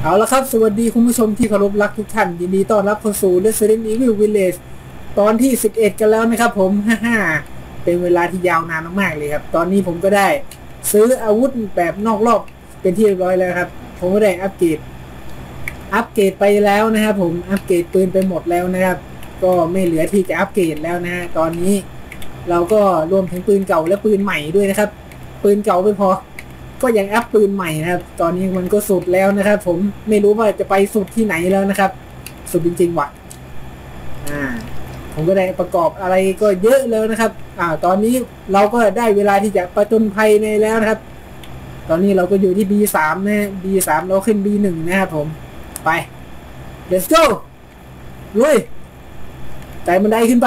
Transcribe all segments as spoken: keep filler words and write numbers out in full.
เอาละครับสวัสดีคุณผู้ชมที่เคารพรักทุกท่านยินดีต้อนรับเข้าสู่ Resident Evil Village ตอนที่สิบเอ็ดกันแล้วนะครับผมฮ่าฮ่าเป็นเวลาที่ยาวนานมากๆเลยครับตอนนี้ผมก็ได้ซื้ออาวุธแบบนอกรอบเป็นที่เรียบร้อยแล้วครับผมก็ได้อัปเกรดอัปเกรดไปแล้วนะครับผมอัปเกรดปืนไปหมดแล้วนะครับก็ไม่เหลือที่จะอัปเกรดแล้วนะตอนนี้เราก็รวมถึงปืนเก่าและปืนใหม่ด้วยนะครับปืนเก่าไม่พอก็ยังอัพปืนใหม่นะครับตอนนี้มันก็สุดแล้วนะครับผมไม่รู้ว่าจะไปสุดที่ไหนแล้วนะครับสุดจริงๆว่ะอ่าผมก็ได้ประกอบอะไรก็เยอะแล้วนะครับอ่าตอนนี้เราก็ได้เวลาที่จะประจนภัยในแล้วนะครับตอนนี้เราก็อยู่ที่ บี สาม นะ บี สาม เราขึ้น บี หนึ่ง นะครับผมไป let's go ลุยไต่บันไดขึ้นไป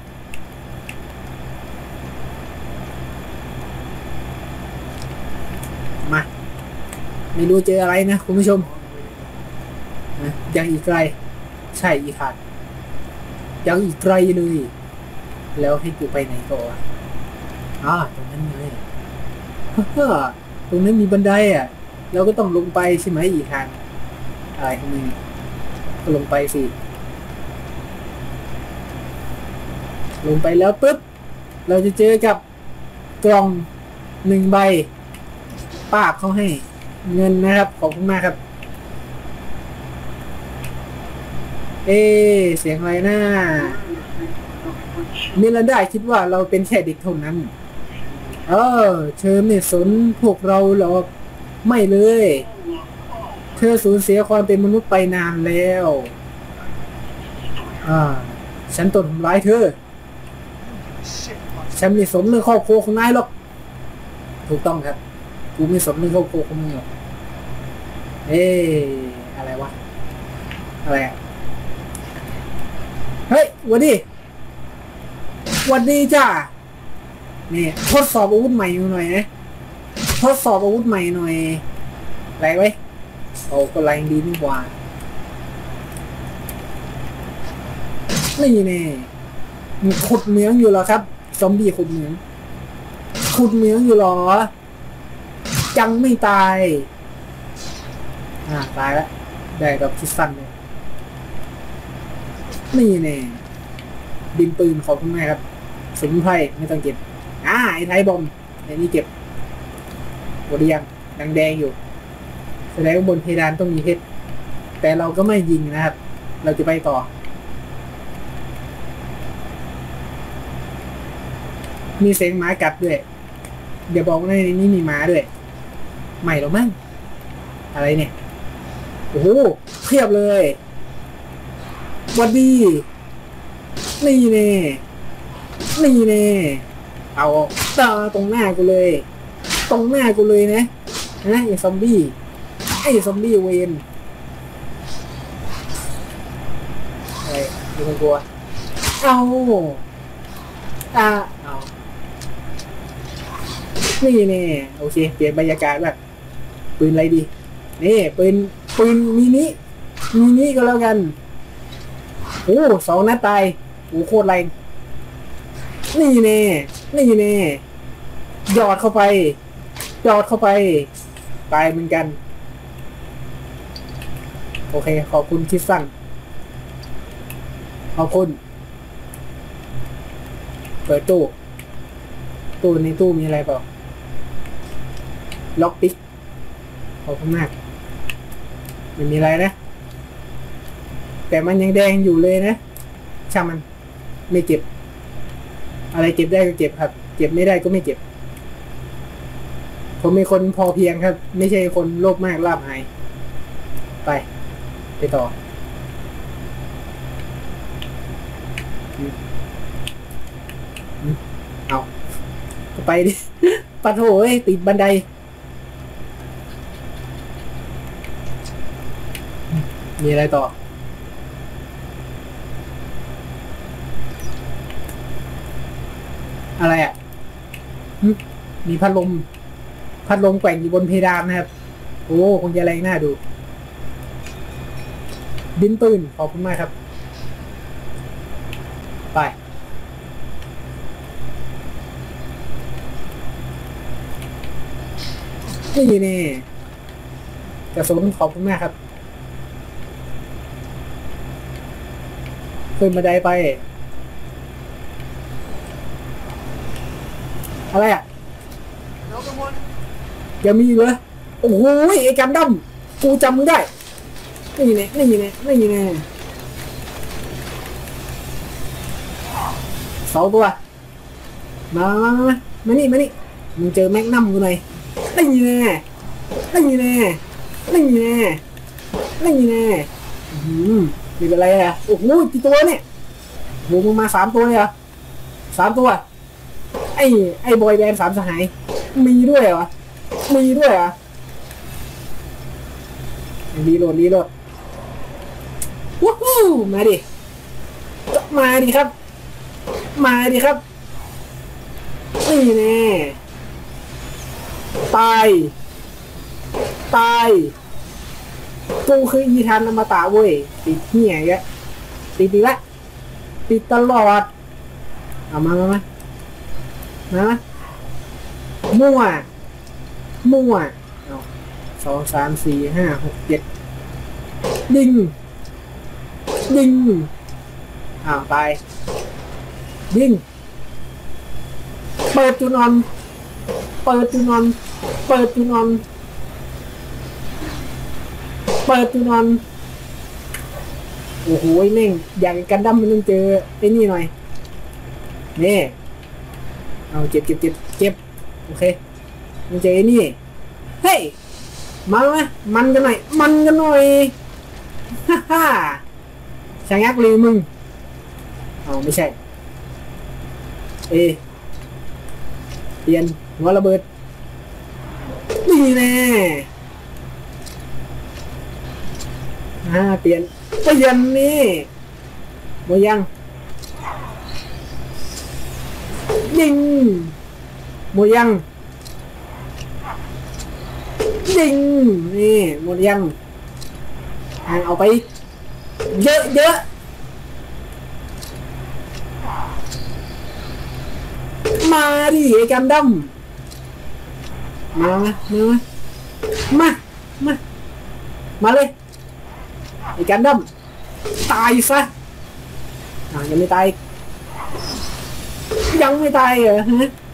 มาไม่รู้เจออะไรนะคุณผู้ชมนะยังอีกไกลใช่อีกขาดยังอีกไกลเลยแล้วให้กูไปไหนก่อนอ่าตรงนั้นไงฮ่าตรงนั้นมีบันไดอ่ะเราก็ต้องลงไปใช่ไหมอีกทางอะไรของมึงก็ลงไปสิลงไปแล้วปุ๊บเราจะเจอกับกล่องหนึ่งใบป้าบเขาให้เงินนะครับขอบคุณมากครับเอเสียงอะไรนะมิลันดาคิดว่าเราเป็นแค่เด็กเท่านั้นเออเธอไม่สนพวกเราหรอกไม่เลยเธอสูญเสียความเป็นมนุษย์ไปนานแล้วอ่าฉันตนทำร้ายเธอฉันไม่สนเรื่องครอบครัวของนายหรอกถูกต้องครับกูไม่สนเรื่องครอบครัวของมึงหรอกเอ๊ะอะไรวะอะไรอ่ะเฮ้ยวันดีวันดีจ้านี่ทดสอบอาวุธใหม่หน่อยนะทดสอบอาวุธใหม่หน่อยแรงไว้โอ้ก็แรงดีนี่กว่านี่แน่ขุดเหมืองอยู่เหรอครับซอมบี้ขุดเหมืองขุดเหมืองอยู่เหรอจังไม่ตายอ่าตายแล้วได้กับคิดสั้นเลยนี่แน่ดินปืนขอบคุณแม่ครับสมุนไพรไม่ต้องเก็บอ่าไอ้ไทยบอมไอ้นี่เก็บหมดยังดังแดงอยู่แสดงว่าบนเพดานต้องมีเพชรแต่เราก็ไม่ยิงนะครับเราจะไปต่อมีเสียงหมากัดด้วยเดี๋ยวบอกว่าในนี้มีหมาด้วยใหม่หรอมั้งอะไรเนี่ยโอ้โหเทียบเลยวัดดีนี่เน่นี่เน่เอาตาตรงหน้ากูเลยตรงหน้ากูเลยนะนะไอ้ซอมบี้ไอ้ซอมบี้เวนอะไรดูคนกลัวเอาอ่าเอานี่เน่โอเคเปลี่ยนบรรยากาศแบบปืนอะไรดีนี่ปืนปืนมินิมินิก็แล้วกันโอ้สองนัดตายโอ้โคตรแรงนี่เน่นี่เน่หยอดเข้าไปหยอดเข้าไปตายเหมือนกันโอเคขอบคุณคิดสั้นขอบคุณเปิดตู้ตู้ในตู้มีอะไรเปล่าล็อกปิ๊กขอบคุณมากไม่มีอะไรนะแต่มันยังแดงอยู่เลยนะช่างมันไม่เก็บอะไรเก็บได้ก็เก็บครับเก็บไม่ได้ก็ไม่เก็บผมเป็นคนพอเพียงครับไม่ใช่คนโลภมากลาภหายไปไปต่อเอาไปดิปะโถเอ้ยติดบันไดมีอะไรต่ออะไรอ่ะมีพัดลมพัดลมแกว่งอยู่บนเพดานนะครับโอ้คงจะแรงน่าดูดินปืนขอบคุณมากครับไปนี่นี่กระสุนขอบคุณมากครับขึ้นบันไดไปอะไรอ่ะยังมีเหรอโอ้โหไอ้กันดั้มกูจำมึงได้นี่ไงนี่ไงนี่ไงสองตัวมามามามานี่มานี่มึงเจอแม็กนัมกูหน่อยนี่ไงนี่ไงนี่ไงนี่ไงอืมนี่เป็นไรอ่ะโอ้โหกี่ตัวเนี่ยโหมึงมาสามตัวเลยเหรอสามตัวไอ้ไอ้บอยแบนด์สามสหายมีด้วยเหรอมีด้วยเหรอรีโหลดรีโหลดวู้ฮู้มาดิมาดิครับมาดิครับนี่แน่ตายตายกูคืออีธานอมตะเว้ยติดเหี้ยแกติดดีละติดตลอดเอามามามามามั่วมั่วเอาสองสามสี่ห้าหกเจ็ดยิงยิงอ้าวตายยิงเปิดจุดนอนเปิดจุดนอนเปิดจุดนอนเปิดจุดนอนโอ้โหแม่งอยากกันดั้มมันต้องเจอไอ้นี่หน่อยนี่เอาเจ็บเจ็บเจ็บเจ็บโอเคมันเจอไอ้นี่เฮ้ยมาไหมมันกันหน่อยมันกันหน่อยฮ่าฮ่าชะงักเลยมึงเอาไม่ใช่เอเปลี่ยนหัวระเบิดนี่แน่อ่าเปลี่ยนเปลี่ยนนี่หมดยังยิงหมดยังยิงนี่หมดยังเอาไปเยอะเยอะมาดิไอ้กันดั้มมามามามามาเลยไอ้กันดั้มตายซะอ่ายังไม่ตายยังไม่ตายเหรอฮะ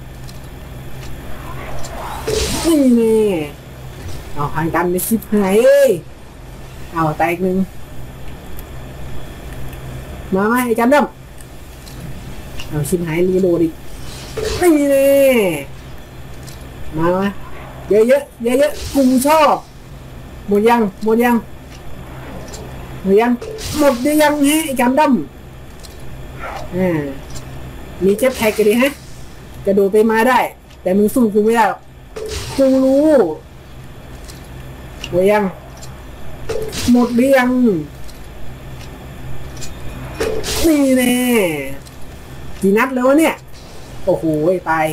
นี่แน่เอาห่างกันในสิบหายเอ้ยเอาแตกหนึ่งมาไหมไอ้กันดั้มเอาชิบหายรีโหลดอีกนี่แน่มาไหมเยอะเยอะเยอะเยอะกูชอบหมดยังหมดยังหมดยังหมดยังฮะไอ้กันดั้มอ่ามีเจ็ตแพ็กกันดิฮะกระโดดไปมาได้แต่มึงสู้กูไม่ได้กูรู้หมดยังหมดหรือยังนี่แน่กี่นัดแล้วเนี่ยโอ้โหตาย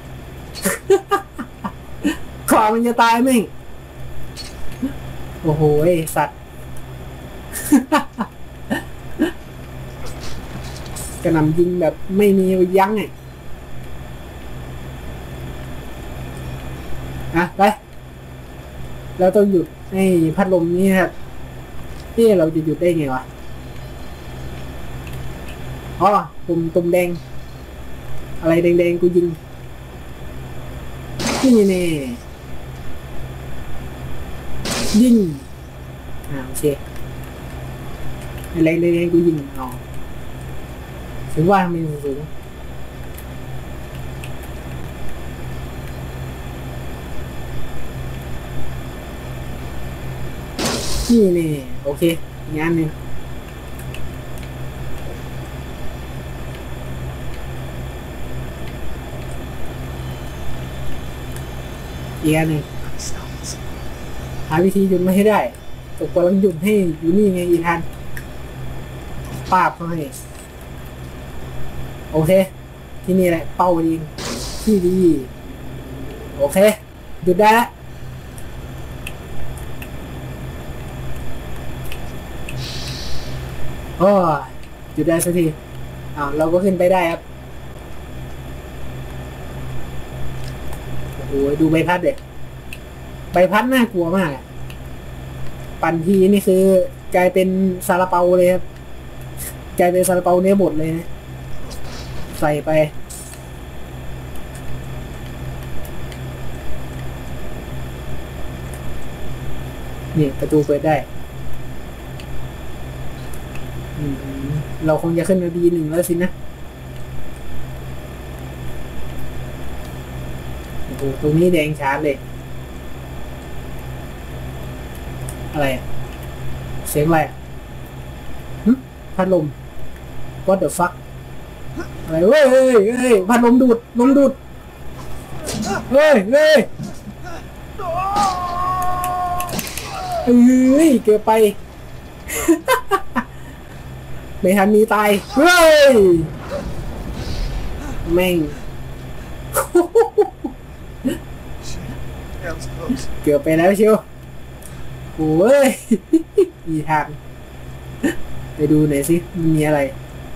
ขอมันจะตายมั้งโอ้โหสัตว์กระหน่ำยิงแบบไม่มียั้งไงอ่ะไปเราต้องหยุดให้พัดลมนี่ครับนี่เราจะหยุดได้ไงวะอ๋อปุ่มตุ่มแดงอะไรแดงๆกูยิงนี่แน่ยิงอ่าโอเคอะไรแดงๆกูยิงอ๋อถึงว่าทำไมสูงนี่แน่โอเคงานหนึ่งอีกอันหนึ่งหาวิธีหยุดไม่ให้ได้ตกกำลังหยุดให้อยู่นี่ไงอีทันปาบเขาให้โอเคที่นี่แหละเป้ายิงที่ดีโอเคหยุดได้แล้วโอ้หยุดได้สักทีอ้าวเราก็ขึ้นไปได้ครับโอ้โหดูใบพัดเด็กใบพัดน่ากลัวมากปั่นทีนี่คือกลายเป็นซาลาเปาเลยครับกลายเป็นซาลาเปาเนื้อบดเลยนะใส่ไปนี่ประตูเปิดได้เราคงจะขึ้นมาดีหนึ่งแล้วสินะโอ้โหตรงนี้แดงชาร์จเลยอะไรเสียงอะไรพัดลม what the fuck อะไรเว้ยเฮ้ยเฮ้ยพัดลมดูดลมดูดเฮ้ยเฮ้ยเฮ้ยเกือบไปไม่ทันมีตายเฮ้ยแม่งเกือบไปแล้วเชียวโอ้ยมีทางไปดูหน่อยสิมันมีอะไร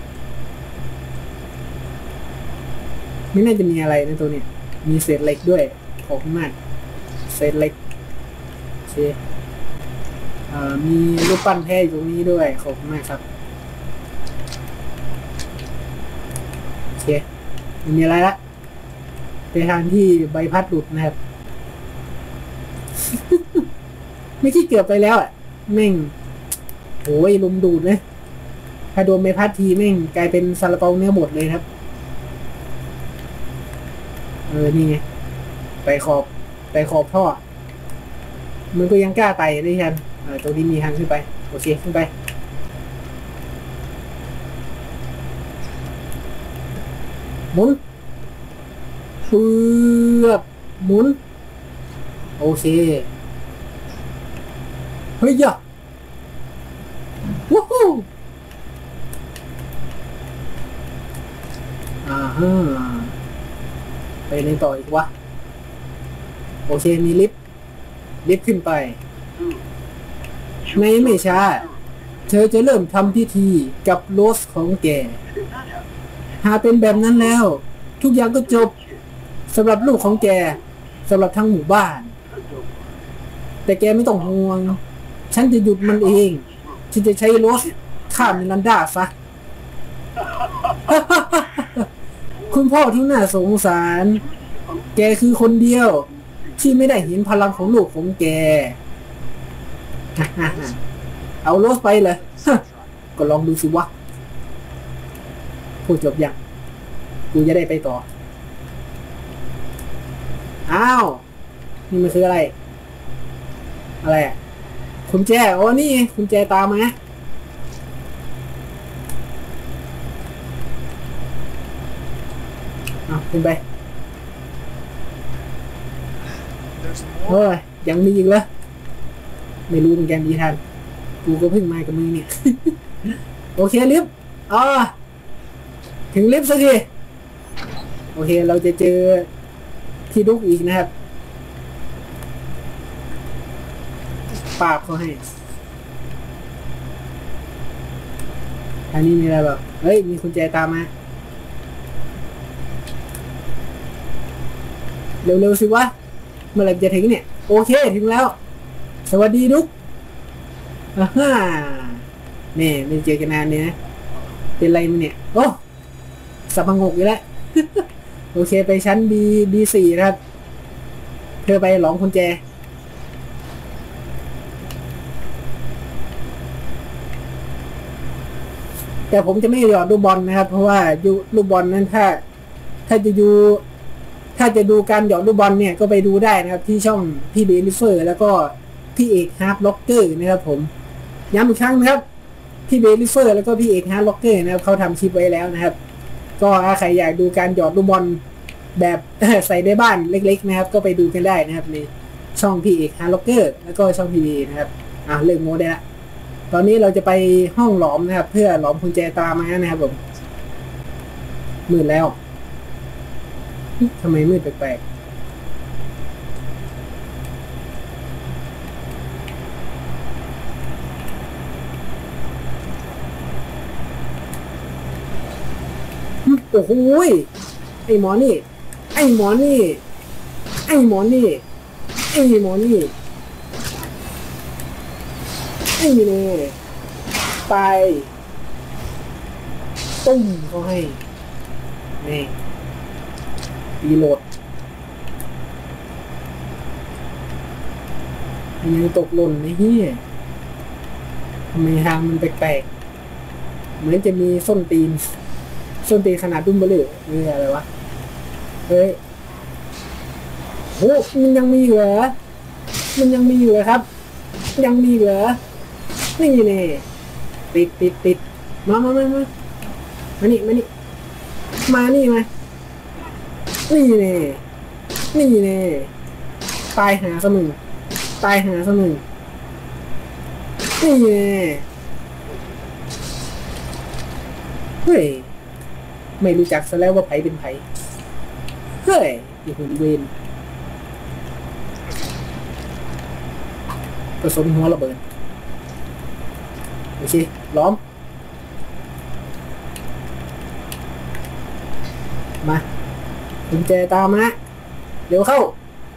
ไม่น่าจะมีอะไรนะตัวนี้มีเศษเหล็กด้วยขอบคุณมากเศษเหล็กโอเคมีรูปปั้นแพะอยู่ตรงนี้ด้วยขอบคุณมากครับโอเคไม่มีอะไรละไปทางที่ใบพัดหลุดนะครับ ไม่คิดเกือบไปแล้วอ่ะแม่งโอ้ยลมดูดนะถ้าโดนใบพัดทีแม่งกลายเป็นซาลาเปาเนื้อบดเลยครับเออนี่ไงไปขอบไปขอบท่อมันก็ยังกล้าไต่ได้ยันเออตรงนี้มีทางขึ้นไปโอเคขึ้นไปหมุนเฟือบหมุนโอเคเฮ้ยย่ะวู้ฮู้อ่าฮะไปในต่ออีกวะโอเคมีลิฟต์ลิฟต์ขึ้นไปในไม่ช้าเธอจะเริ่มทำพิธีกับโรสของแกหากเป็นแบบนั้นแล้วทุกอย่างก็จบสำหรับลูกของแกสำหรับทั้งหมู่บ้านแต่แกไม่ต้องห่วงฉันจะหยุดมันเองฉันจะใช้โรสฆ่ามิลันดาซะ คุณพ่อที่น่าสงสารแกคือคนเดียวที่ไม่ได้เห็นพลังของลูกของแก เอาโรสไปเลย ก็ลองดูสิวะพูดจบยังกูจะได้ไปต่ออ้าวนี่มันคืออะไรอะไรอ่ะคุณแจโอ้นี่คุณแจตามมาเอาขึ้นไปเฮ้ยยังมีอีกเหรอไม่รู้เหมือนกันดีทันกูก็เพิ่งมากับมึงเนี่ย โอเคลิฟต์อ๋อถึงลิฟต์สักทีโอเคเราจะเจอพี่ดุ๊กอีกนะครับปาบเขาให้อันนี้มีอะไรแบบเฮ้ยมีกุญแจตามมาเร็วๆสิวะเมื่อไหร่จะถึงเนี่ยโอเคถึงแล้วสวัสดีดุ๊กอ่าฮ่านี่ไม่เจอกันนานเนี่ยนะเป็นไรมันเนี่ยโอ้สับปะงกอยู่แล้ว โอเคไปชั้น B บี สี่นะครับเธอไปหลอมกุญแจแต่ผมจะไม่หยอดลูกบอลนะครับเพราะว่ายูลูกบอลนั้นถ้าถ้าจะดูถ้าจะดูการหยอดลูกบอลเนี่ยก็ไปดูได้นะครับที่ช่องพี่เบลิเฟอร์แล้วก็พี่เอกฮาร์ดล็อกเกอร์นะครับผมย้ำอีกครั้งนะครับพี่เบลิเฟอร์แล้วก็พี่เอกฮาร์ดล็อกเกอร์นะครับเขาทำคลิปไว้แล้วนะครับก็ถ้าใครอยากดูการหยอดลูกบอลแบบ ใส่ในบ้านเล็กๆนะครับก็ไปดูกันได้นะครับในช่องพี่เอกฮาร์ดล็อกเกอร์แล้วก็ช่องพี่เบนะครับอ่ะเลิกโม้ได้ละตอนนี้เราจะไปห้องหลอมนะครับเพื่อหลอมกุญแจตามานะครับผมมืดแล้วทำไมมืดแปลกๆโอ้โหไอ้หมอนี่ไอ้หมอนี่ไอ้หมอนี่ไอ้หมอนี่ไอ้นี่ไปตุ้มเขาให้นี่รีโหลดยังตกหล่นไอ้เหี้ยทำไมทางมันแปลกๆเหมือนจะมีส้นตีนส้นตีนขนาดดุ้มเบลอหรืออะไรวะเฮ้ยโหมันยังมีเหรอมันยังมีอยู่เหรอครับยังมีเหรอนี่เน่ติดติดติดมามามามามานี่มานี่มานี่มานี่เน่นี่เน่ตายหาเสมอตายหาเสมอนี่เน่เฮ้ยไม่รู้จักซะแล้วว่าไผเป็นไผเฮ้ยอีหุ่นเวนกระสุนหัวระเบิดโอเคล้อมมากุญแจตามมาเร็วเข้า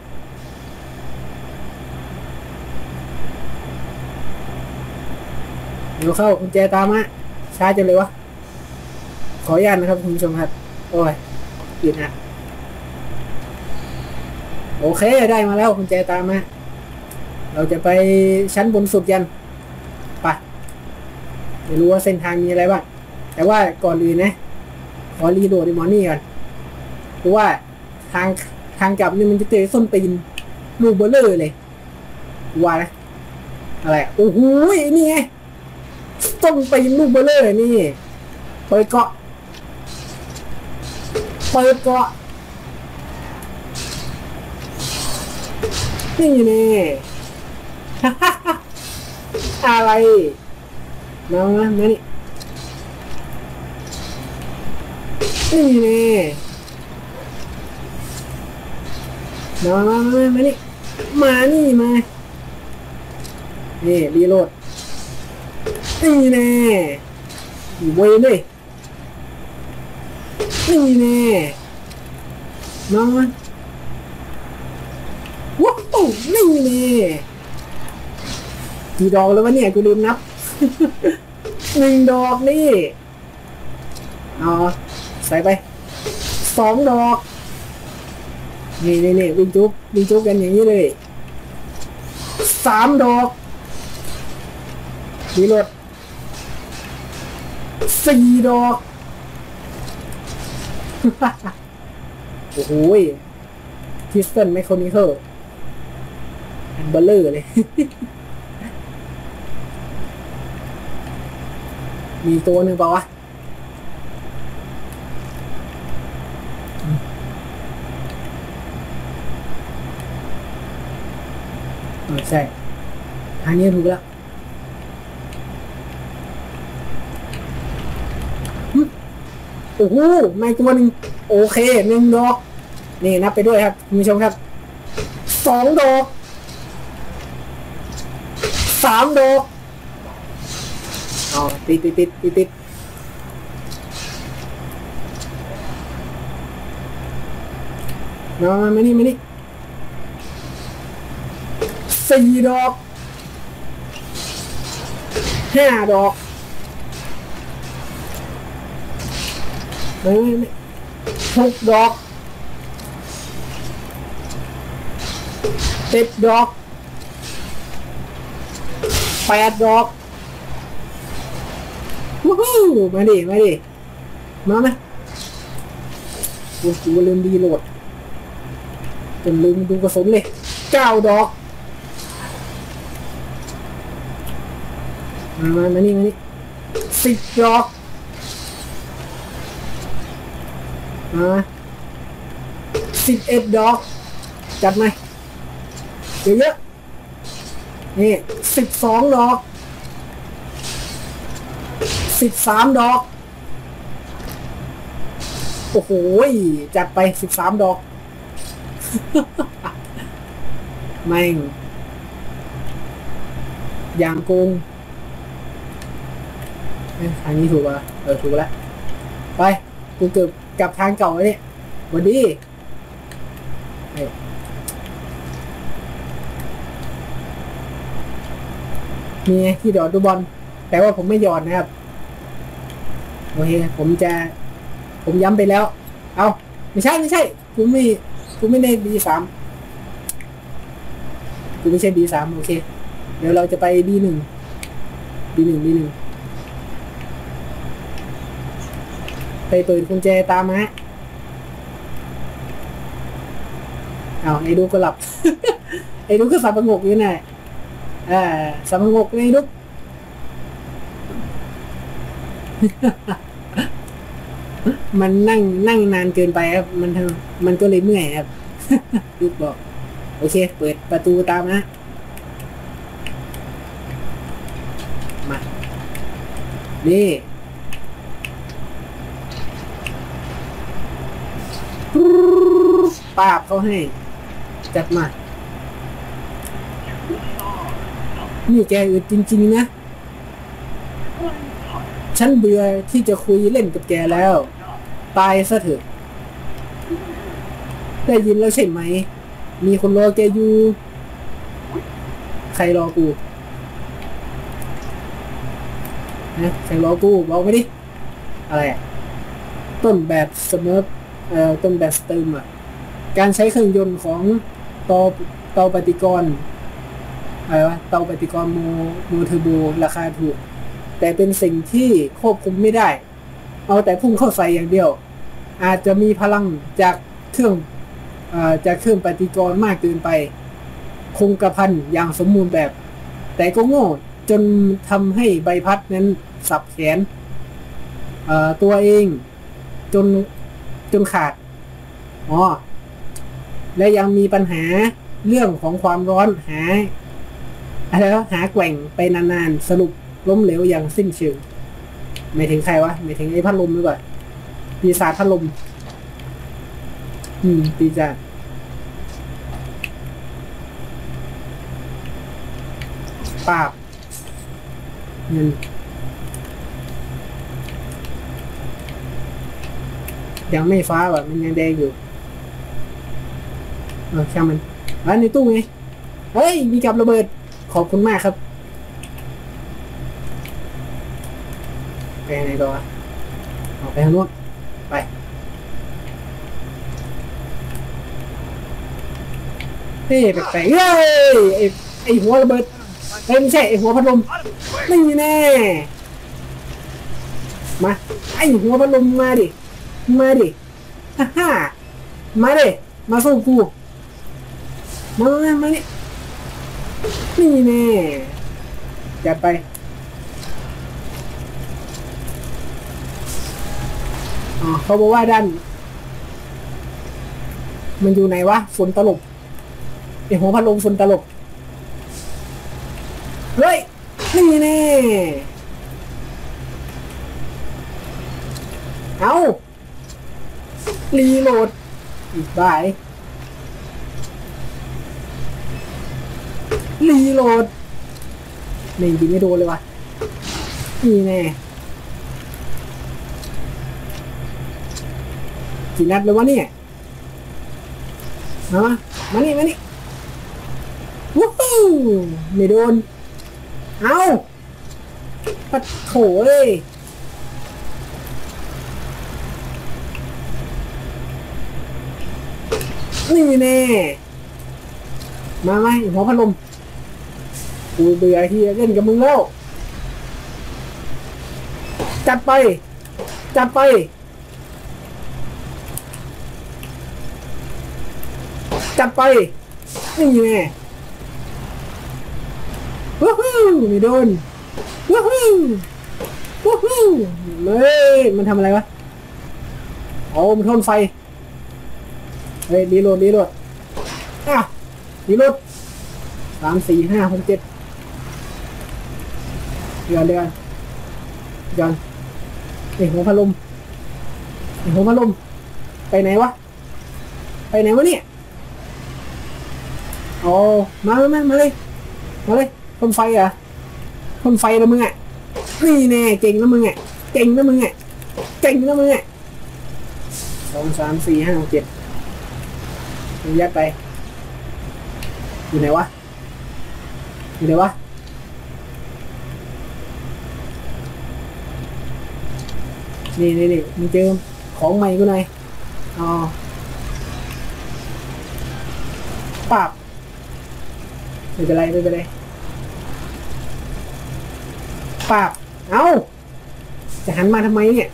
เร็วเข้ากุญแจตามมาช้าจังเลยวะขออนุญาตนะครับคุณผู้ชมครับโอ้ยปิดนะโอเคได้มาแล้วกุญแจตามมาเราจะไปชั้นบนสุดยันไปไม่รู้ว่าเส้นทางมีอะไรบ้างแต่ว่าก่อนอื่นนะขอรีโหลดไอ้หมอนี่ก่อนเพราะว่าทางทางกลับนี่มันจะเจอส้นตีนลูกเบลเลอร์เลยว่านะอะไรโอ้โหนี่ไงส้นตีนลูกเบลเลอร์นี่เปิดเกาะเปิดเกาะนี่แน่อะไรมามามานี่นี่แน่มามามามานี่มานี่มานี่รีโหลดนี่แน่เว้ยด้วยนี่แน่มามาว้าวนี่แน่กี่ดอกแล้ววะเนี่ยกูลืมนับหนึ่งดอกนี่เอาใส่ไปสองดอกนี่นี่นี่วิ่งจุ๊บวิ่งจุ๊บกันอย่างนี้เลยสามดอกดีรถสี่ดอกโอ้โหพิสตันไมโครนิเคิลอันเบลเลอร์เลยมีตัวหนึ่งเปล่าวะเออใช่ทางนี้ถูกแล้วโอ้โหไม่ตัวหนึ่งโอเคหนึ่งดอกนี่นับไปด้วยครับคุณผู้ชมครับสองดอกสามดอกอ๋อติดติดติดติดติดมามานี่มานี่สี่ดอกห้าดอกมาไม่หกดอกเจ็ดดอกแปดดอกวู้ฮู้มาดิมาดิมาไหมกูกูลืมดีโหลดจนลืมดูกระสุนเลยเก้าดอกมามามานี่มานี่สิบดอกมาสิบเอ็ดดอกจัดไหมเยอะๆนี่สิบสองดอกสิบสามดอกโอ้โหจัดไปสิบสามดอกแม่งอย่างโกงทางนี้ถูกป่ะเออถูกแล้วไปกูเกือบกลับทางเก่าเลยเนี่ยวันดีมีที่หยอดดูบอลแต่ว่าผมไม่หยอดนะครับโอเคผมจะผมย้ำไปแล้วเอาไม่ใช่ไม่ใช่กูไม่กูไม่ได้ บี สาม กูไม่ใช่ บี สาม โอเคเดี๋ยวเราจะไป บี หนึ่ง บี หนึ่ง บี หนึ่ง ไปเปิดกุญแจตามมาเอาไอ้ดูก็หลับ ไอ้ดูก็สับประงกอยู่ไหนอ่าสับประงกไอ้ดู มันนั่งนั่งนานเกินไปครับมันมันก็เลยเมื่อยครับ ลูกบอกโอเคเปิดประตูตามนะมานี่ป้าบเขาให้จัดมานี่แกอึดจริงๆนะฉันเบื่อที่จะคุยเล่นกับแกแล้วตายซะเถอะได้ยินแล้วใช่ไหมมีคนรอแกอยู่ใครรอกูนะใครรอกูบอกไม่ดิอะไรอะต้นแบบเสมอเอ่อต้นแบบสเติมอ่ะการใช้เครื่องยนต์ของเตาเตาปฏิกรณ์อะไรวะเตาปฏิกรณ์โมโมเทอร์โบราคาถูกแต่เป็นสิ่งที่ควบคุมไม่ได้เอาแต่พุ่งเข้าใส่อย่างเดียวอาจจะมีพลังจากเครื่องจากเครื่องปฏิกรณ์มากเกินไปคงกระพันอย่างสมบูรณ์แบบแต่ก็โง่จนทำให้ใบพัดนั้นสับแขนตัวเองจนจนขาดอ๋อและยังมีปัญหาเรื่องของความร้อนหาอะไรวะหาแกว่งไปนานๆสรุปล้มเหลวอย่างสิ้นเชิงไม่ถึงใครวะไม่ถึงไอ้พัดลมหรือเปล่าปีศาจพัดลมอืมปีศาจปาบเงินยังไม่ฟ้าว่ะมันยังแดงอยู่เออช่างมันอันในตู้ไงเฮ้ยมีกับระเบิดขอบคุณมากครับไปไหนต่อออกไปทางโน้นไปเฮ้ยแปลกๆเฮ้ยไอ้ไอ้หัวระเบิดเฮ้ยไม่ใช่ไอ้หัวพัดลมนี่แน่มาไอ้หัวพัดลมมาดิมาดิฮ่าฮ่ามาดิมาสู้กูมามานี่นี่แน่จัดไปอ๋อเขาบอกว่าด้านมันอยู่ไหนวะฝนตลบไอหัวพัดลมฝนตลบเฮ้ยนี่แน่เอารีโหลดอีกบ่ายรีโหลดนี่ยิงไม่โดนเลยวะนี่แน่กี่นัดเลยวะเนี่ยมามานี่มานี่วู้ฮู้ไม่โดนเอาปัดโถเลยนี่แน่มาไหมหัวพัดลมกูเบื่อที่เล่นกับมึงแล้วจัดไปจัดไปจัดไปนี่ไงวู้ฮู้ไม่โดนวู้ฮู้วู้ฮู้เลยมันทำอะไรวะอ๋อมันทนไฟเฮ้ยดีโหลดดีโหลดอ่ะดีโหลดสามสี่ห้าหกเจ็ดเดือนเดือนเดือนไอ้หัวพัดลมไอ้หัวพัดลมไปไหนวะไปไหนวะเนี่ยโอ้มามามาเลยมาเลยพ่นไฟอ่ะพ่นไฟแล้วมึงอ่ะนี่แน่เก่งแล้วมึงอ่ะเก่งแล้วมึงอ่ะเก่งแล้วมึงอ่ะสองสามสี่ห้าหกเจ็ดยัดไปอยู่ไหนวะอยู่ไหนวะนี่นี่นี่มึงเจอของใหม่กูหน่อยอ๋อปราบไม่เป็นไรไม่เป็นไรปราบเอ้าจะหันมาทำไมเนี่ย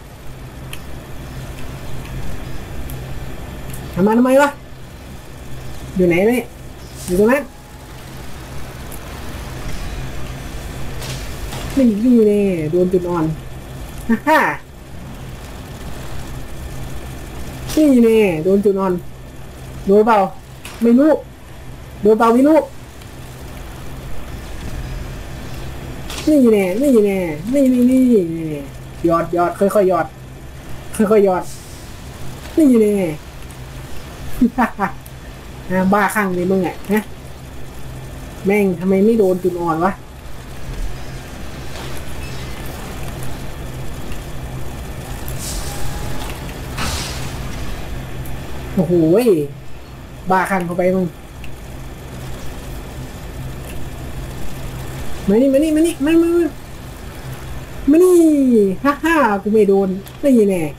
หันมาทำไมวะอยู่ไหนเนี่ยอยู่ตรงนั้นนี่นี่เนี่ยโดนจุดอ่อนฮ่าฮ่านี่เนี่ยโดนจุดอ่อนโดนเปล่าไม่รู้โดนเปล่าไม่รู้นี่แน่นี่แน่นี่นี่นี่หยอดหยอดค่อยๆหยอดค่อยๆหยอดนี่แน่บ้าข้างเลยมึงอ่ะนะแม่งทำไมไม่โดนจุดอ่อนวะโอ้โหบ้าข้างเข้าไปมึงมานี่มานี่มานี่มามามานี่ฮ่าฮ่ากูไม่โดนนี่แน่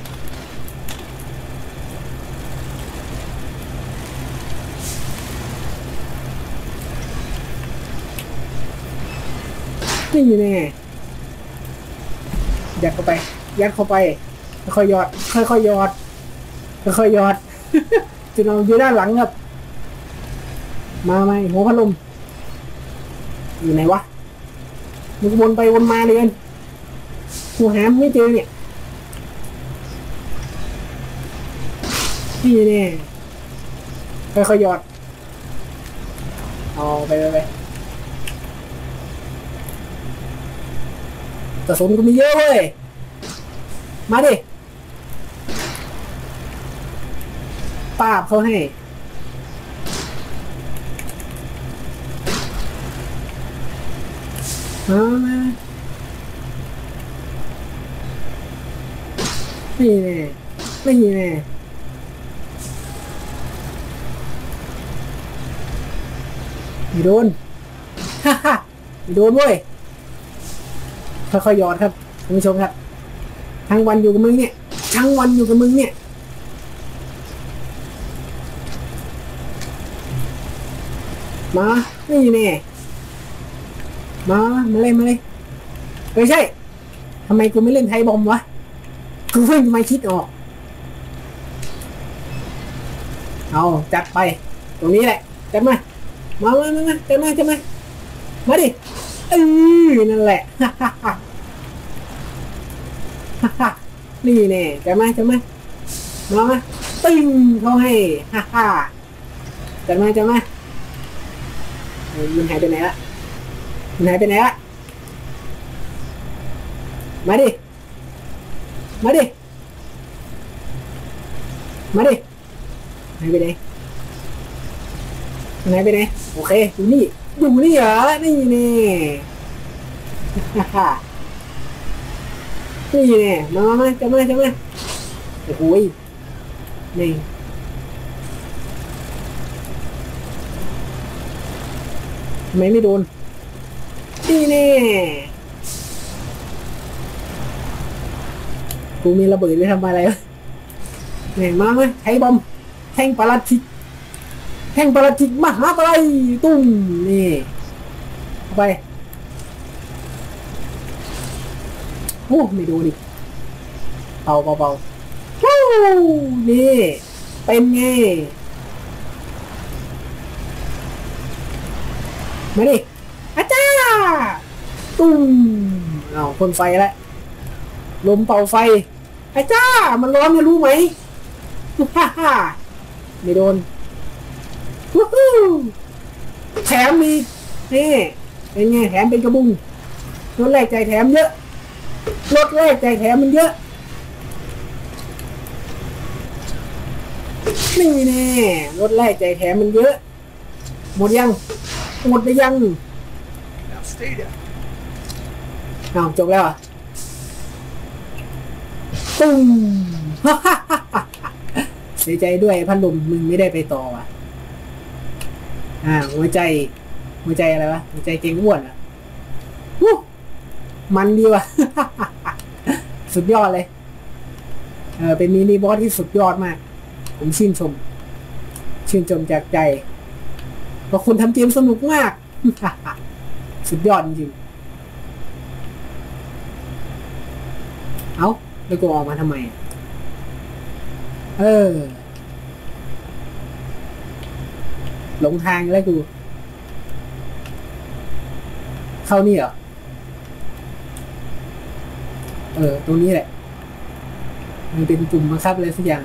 นี่แน่ยัดเข้าไปยัดเข้าไปค่อยๆหยอดค่อยๆหยอดค่อยๆหยอดจุดอ่อนอยู่ด้านหลังครับมาไหมหัวพัดลมอยู่ไหนวะมึงวนไปวนมาเลยกันกูหาไม่เจอเนี่ยนี่แน่ค่อยๆหยอดเอาไปไปไปกระสุนกูมีเยอะเว้ยมาดิป้าบเขาให้มามานี่แน่นี่แน่ไม่โดนฮ่าฮ่าไม่โดนเว้ยค่อยๆหยอดครับคุณผู้ชมครับทั้งวันอยู่กับมึงเนี่ยทั้งวันอยู่กับมึงเนี่ยมานี่แน่มามาเล่นมาเลยไม่ใช่ทำไมกูไม่เล่นไทยบอมวะกูเพิ่งมาคิดออกเอาจัดไปตรงนี้แหละจัดมามามามาจัดมาจัดมามาดิเออนั่นแหละฮ่าฮ่าฮ่าฮ่านี่แน่จัดมาจัดมามามาตึ้งเขาให้ฮ่าฮ่าจัดมาจัดมามันหายไปไหนละมันหายไปไหนละมาดิมาดิมาดิหายไปไหนหายไปไหนโอเคอยู่นี่อยู่นี่เหรอนี่แน่ฮ่านี่แน่มามามาจะมาจะมาโอ้โหนี่ทำไมไม่โดนนี่แน่กูมีระเบิดไว้ทำอะไรวะแหน่งมาไหมไทยบอมแท่งปาราชิกแท่งปาราชิกมหาไปตุ้มนี่เข้าไปโอ้ไม่โดนดิเบาเบาเบานี่เป็นไงมาดิอาจารย์ตุ้มเอาพ่นไฟแล้วลมเป่าไฟอาจารย์มันร้อนเนี่ยรู้ไหมฮ่าฮ่าไม่โดนวู้ฮู้แถมมีนี่เป็นไงแถมเป็นกระบุงรถแรกใจแถมเยอะรถแรกใจแถมมันเยอะนี่แน่รถแรกใจแถมมันเยอะหมดยังหมดไปยังอ้าวจบแล้วอ่ะตุ้มเสียใจด้วยพัดลมมึงไม่ได้ไปต่อว่ะอ่าหัวใจหัวใจอะไรวะหัวใจเก่งอ้วนอ่ะมันดีว่ะสุดยอดเลยเออเป็นมินิบอสที่สุดยอดมากผมชื่นชมชื่นชมจากใจเพราะคุณทำเกมสนุกมาก สุดยอดจริงเอ้าแล้วกูออกมาทำไมเออหลงทางแล้วกูเข้านี่เหรอเออตรงนี้แหละมันเป็นปุ่มบังคับอะไรสักอย่าง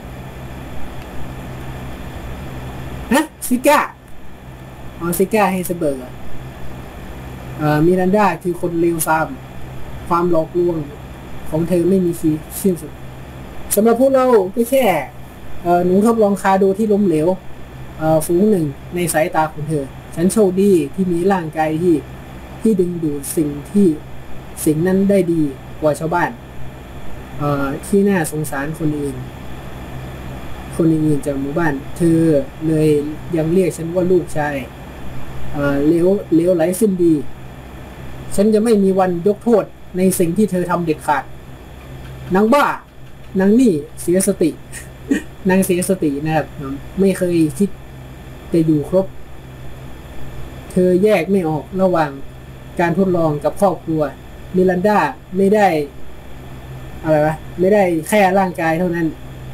ฮะซิก้าอ๋อซิก้าเฮเซเบิร์กอ่ะเอ่อมิรันดาคือคนเลวทรามความหลอกลวงของเธอไม่มีทีสิ้นสุดสำหรับพวกเราก็แค่เอ่อหนูทดลองคาโดที่ล้มเหลวเอ่อฝูงหนึ่งในสายตาของเธอฉันโชคดีที่มีร่างกายที่ที่ดึงดูดสิ่งที่สิ่งนั้นได้ดีกว่าชาวบ้านเอ่อที่น่าสงสารคนอื่นคนอื่นจากหมู่บ้านเธอเลยยังเรียกฉันว่าลูกชายเอ่อเลี้ยวเลี้ยวไหลสิ้นดีฉันจะไม่มีวันยกโทษในสิ่งที่เธอทำเด็ดขาดนางบ้านางนี่เสียสติ นางเสียสตินะครับไม่เคยคิดจะอยู่ครบเธอแยกไม่ออกระหว่างการทดลองกับครอบครัวมิรันดาไม่ได้อะไรวะไม่ได้แค่ร่างกายเท่านั้น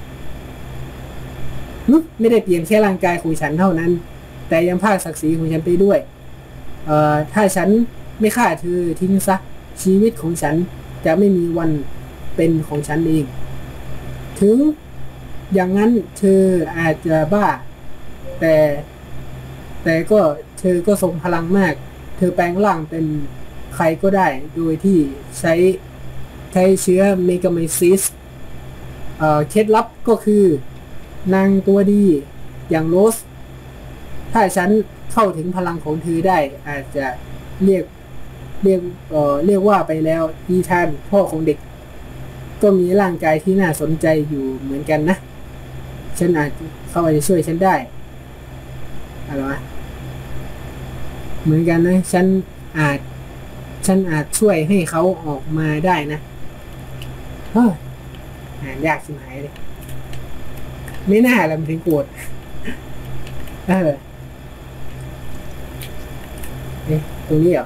ไม่ได้เปลี่ยนแค่ร่างกายของฉันเท่านั้นแต่ยังพรากศักดิ์ศรีของฉันไปด้วยเอ่อถ้าฉันไม่ฆ่าเธอทิ้งซะชีวิตของฉันจะไม่มีวันเป็นของฉันเองถึงอย่างนั้นเธออาจจะบ้าแต่แต่ก็เธอก็ทรงพลังมากเธอแปลงร่างเป็นใครก็ได้โดยที่ใช้ใช้เชื้อเมกาไมซิสเอ่อเคล็ดลับก็คือนางตัวดีอย่างโรสถ้าฉันเข้าถึงพลังของเธอได้อาจจะเรียกเรียกเอ่อเรียกว่าไปแล้วอีธานพ่อของเด็กก็มีร่างกายที่น่าสนใจอยู่เหมือนกันนะฉันอาจเขาอาจจะช่วยฉันได้อะไรวะเหมือนกันนะฉันอาจฉันอาจช่วยให้เขาออกมาได้นะเฮ้ยอ่านยากชิบหายเลยไม่น่าละมันถึงโกรธเออเอ๊ะตรงนี้เหรอ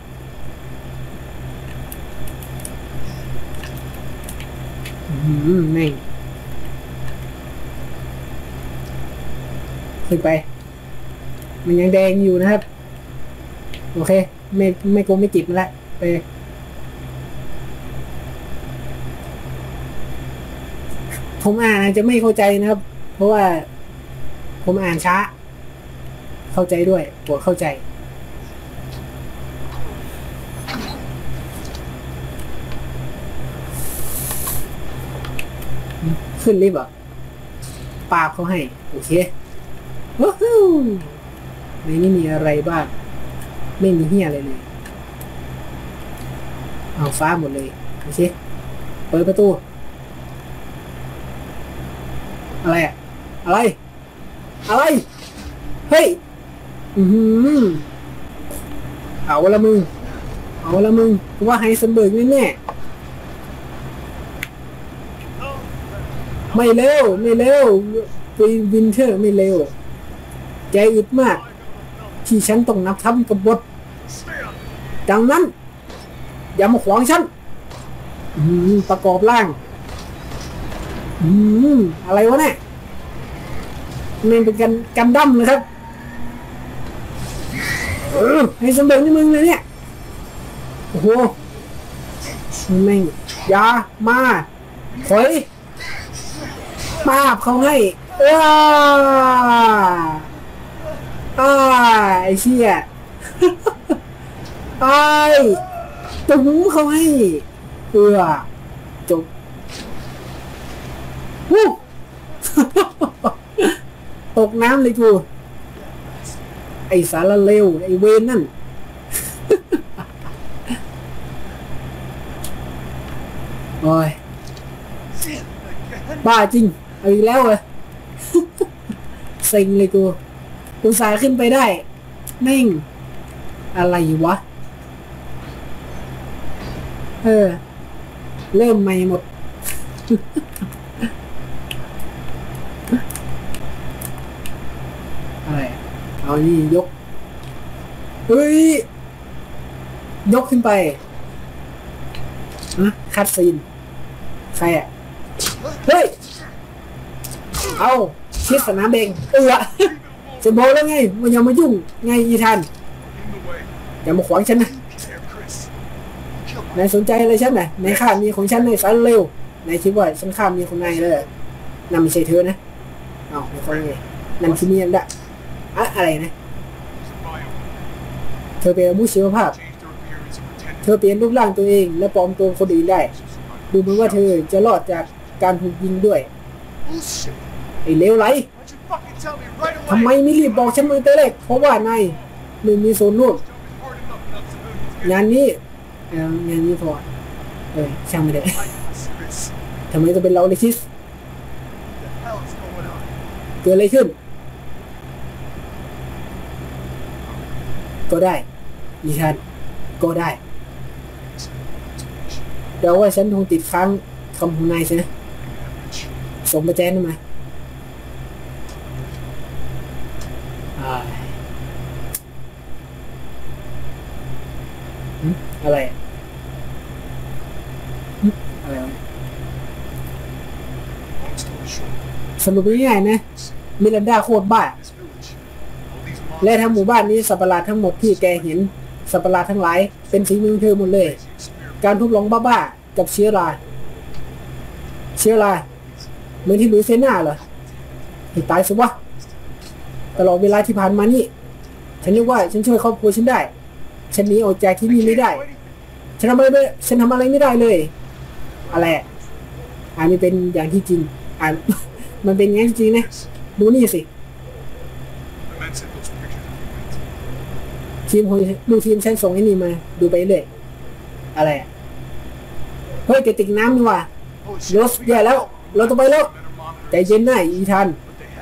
อืมแม่งขึ้นไปมันยังแดงอยู่นะครับโอเคไม่ไม่โกงไม่จิบแล้วไปผมอ่านอาจจะไม่เข้าใจนะครับเพราะว่าผมอ่านช้าเข้าใจด้วยปวดเข้าใจขึ้นลิฟต์อ่ะปาบเขาให้โอเคว้าวในนี้มีอะไรบ้างไม่มีเหี้ยอะไรเลยเอาฟ้าหมดเลยโอเคเปิดประตูอะไรอะอะไรอะไรเฮ้ยอืมเอาละมึงเอาละมึงว่าไฮเซนเบิร์กแน่ไม่เร็วไม่เร็ววินเทอร์ไม่เร็วใจอึดมากที่ฉันต้องนับทำกับบทดังนั้นอย่ามาขวางฉันประกอบร่างอืมอะไรวะเนี่ยมันเป็นกันกันดั้มเลยครับเออให้สมเด็จนี่มึงเลยเนี่ยโอ้โหแม่งยามาถอยมาบเขาให้เอออ้าไอ้เชี่ยไอ้ตุ้มเขาให้เออจบวู้ตกน้ำเลยกูไอสารเลวไอเวนนั่นโอ้ยบ้าจริงเอาอีกแล้วเหรอเซ็งเลยกูกูสายขึ้นไปได้แม่งอะไรวะเออเริ่มใหม่หมดเอานี่ยกเฮ้ยยกขึ้นไปนะคัดซีนใครอ่ะเฮ้ยเอาชิดสนามเบงเออจะบอกแล้วไงมันยังมายุ่งไงอีทันอย่ามาขวางฉันนะนายสนใจอะไรฉันน่ะในข้ามีของฉันในสารเร็วนายคิดว่าฉันข้ามีของนายเลยนั่นไม่ใช่เธอนะเอาไม่ค่อยไงนั่นคือเมียนดะอะอะไรนะเธอเป็นอาวุธชีวภาพเธอเปลี่ยนรูปร่างตัวเองและปลอมตัวคนอื่นได้ดูเหมือนว่าเธอจะรอดจากการถูกยิงด้วยไอ้เลวไหลทำไมไม่รีบบอกฉันมือแต่แรกเพราะว่านายไม่มีส่วนร่วมงานนี้เอองานนี้พอเออช่างไม่ได้ทำไมจะเป็นเราเลยคิสเกิดอะไรขึ้นก็ได้ดิฉันก็ได้เดาว่าฉันคงติดค้างคำของนายใช่ไหมส่งมาแจ้งได้ไหมอะไรอะไรสรุปง่ายๆนะมิรันดาโคตรบ้าและทั้งหมู่บ้านนี้สัตว์ประหลาดทั้งหมดที่แกเห็นสัตว์ประหลาดทั้งหลายเป็นฝีมือเธอหมดเลยการทดลองบ้าๆกับเชื้อราเชื้อราเหมือนที่ลุยเซน่าเหรอให้ตายสิวะตลอดเวลาที่ผ่านมานี่ฉันนึกว่าฉันช่วยครอบครัวฉันได้ฉันหนีออกจากที่นี่ไม่ได้ฉันทำอะไรไม่ฉันทำอะไรไม่ได้เลยอะไรอ่านไม่เป็นอย่างที่จริงอ่านมันเป็นอย่างที่จริงนะดูนี่สิทีมคนดูทีมฉันส่งไอ้นี่มาดูไปเลยอะไรเฮ้ยกระติกน้ำนี่ว่ะรถแย่แล้วเราต้องไปแล้วใจเย็นหน่อยอีทัน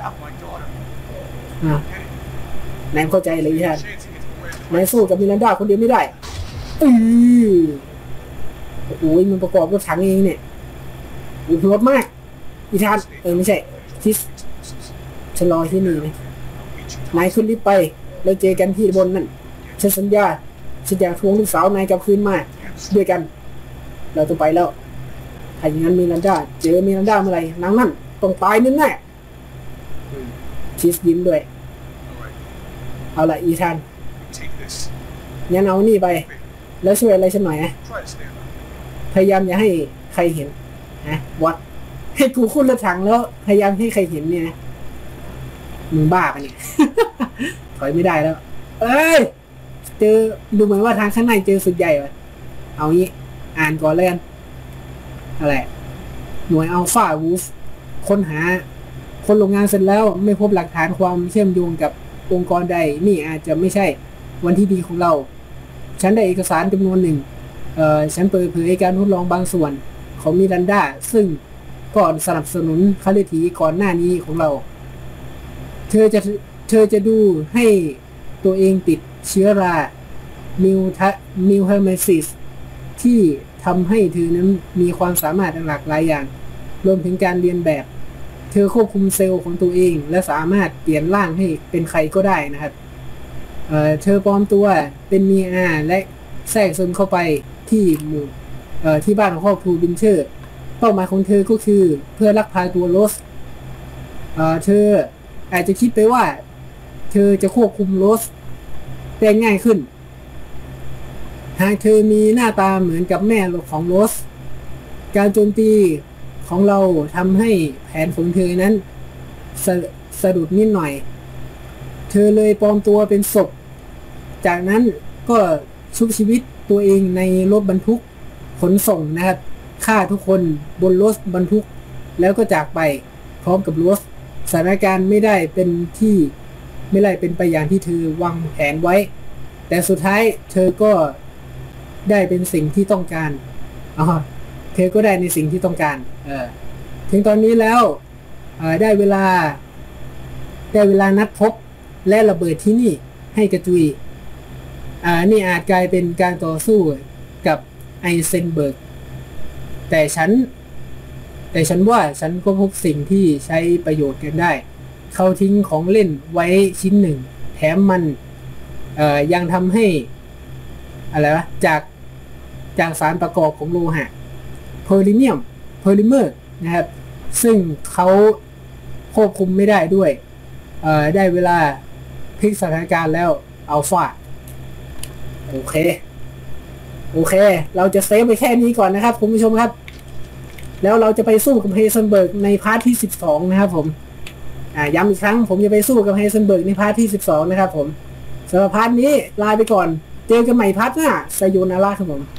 อ่านายเข้าใจเลยอีทันนายสู้กับมิรันดาคนเดียวไม่ได้อือโอ้ยมันประกอบกับถังเองเนี่ยอุ้ยรถมากอีทันเออไม่ใช่ทิสฉันรอที่นี่นะนายขึ้นลิฟต์ไปแล้วเจอกันที่บนนั่นฉันสัญญาฉันอยากทวงลูกสาวนายกลับคืนมาด้วยกันเราต้องไปแล้วถ้าอย่างนั้นมิรันดาเจอมิรันดาเมื่อไหร่นางนั่นต้องตายแน่แน่ทิสยิ้มด้วยเอาละอีทันงั้นเอานี่ไปแล้วช่วยอะไรฉันหน่อยนะพยายามอย่าให้ใครเห็นนะวัดให้กูคุ้นละถังแล้วพยายามให้ใครเห็นเนี่ยนะมึงบ้าปะเนี่ย ถอยไม่ได้แล้วเอ้ยเจอดูเหมือนว่าทางข้างในเจอสุดใหญ่เลยเอางี้อ่านก่อนเลยกันอะไรหน่วยอัลฟาวูฟค้นหาคนโรงงานเสร็จแล้วไม่พบหลักฐานความเชื่อมโยงกับองค์กรใดนี่อาจจะไม่ใช่วันที่ดีของเราฉันได้เอกสารจำนวนหนึ่งเอ่อฉันเปิดเผยการทดลองบางส่วนของมิรันดาซึ่งก่อนสนับสนุนคาเลทีก่อนหน้านี้ของเราเธอจะเธอจะดูให้ตัวเองติดเชื้อรามิวทะมิวเฮอร์เมซิสที่ทำให้เธอนั้นมีความสามารถหลากหลายอย่างรวมถึงการเรียนแบบเธอควบคุมเซลล์ของตัวเองและสามารถเปลี่ยนร่างให้เป็นใครก็ได้นะครับเอ่อเธอปลอมตัวเป็นเมียอาและแทรกซึมเข้าไปที่หมู่เอ่อที่บ้านของครอบครัวบินเชอร์เป้าหมายของเธอก็คือเพื่อลักพาตัวโรสเอ่อเธออาจจะคิดไปว่าเธอจะควบคุมโรสได้ง่ายขึ้นหากเธอมีหน้าตาเหมือนกับแม่ของโรสการโจมตีของเราทำให้แผนของเธอนั้นสะสะดุดนิดหน่อยเธอเลยปลอมตัวเป็นศพจากนั้นก็ชุบชีวิตตัวเองในรถบรรทุกขนส่งนะครับฆ่าทุกคนบนรถบรรทุกแล้วก็จากไปพร้อมกับรถสถานการณ์ไม่ได้เป็นที่ไม่ได้เป็นไปอย่างที่เธอวางแผนไว้แต่สุดท้ายเธอก็ได้เป็นสิ่งที่ต้องการอ๋อเธอก็ได้ในสิ่งที่ต้องการเออถึงตอนนี้แล้วเออได้เวลาได้เวลานัดพบและระเบิดที่นี่ให้กระจุยอ่านี่อาจกลายเป็นการต่อสู้กับไอเซนเบิร์กแต่ฉันแต่ฉันว่าฉันก็พบสิ่งที่ใช้ประโยชน์กันได้เขาทิ้งของเล่นไว้ชิ้นหนึ่งแทแถมมันเอ่อยังทำให้อะไรวะจากจากสารประกอบของโลหะเพอร์ลิเนียมเพอร์ลิเมอร์นะครับซึ่งเขาควบคุมไม่ได้ด้วยเอ่อได้เวลาพลิกสถานการณ์แล้วอัลฟาโอเคโอเคเราจะเซฟไปแค่นี้ก่อนนะครับคุณผู้ชมครับแล้วเราจะไปสู้กับเฮเซนเบิร์กในพาร์ทที่สิบสองนะครับผมอ่าย้ำอีกครั้งผมจะไปสู้กับเฮเซนเบิร์กในพาร์ทที่สิบสองนะครับผมสำหรับพาร์ทนี้ลาไปก่อนเจอกันใหม่พาร์ทหน้าไซโยนาราครับผม